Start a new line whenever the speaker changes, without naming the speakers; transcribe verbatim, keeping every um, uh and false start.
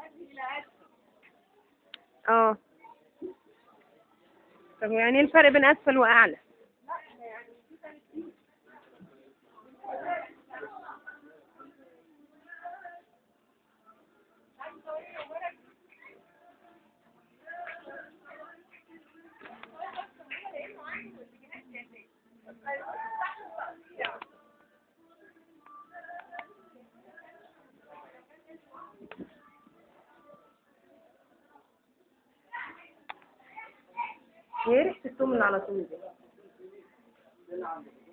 اه. طب يعني ايه الفرق بين اسفل واعلى؟ هي ريحة التوم اللي على طول دي.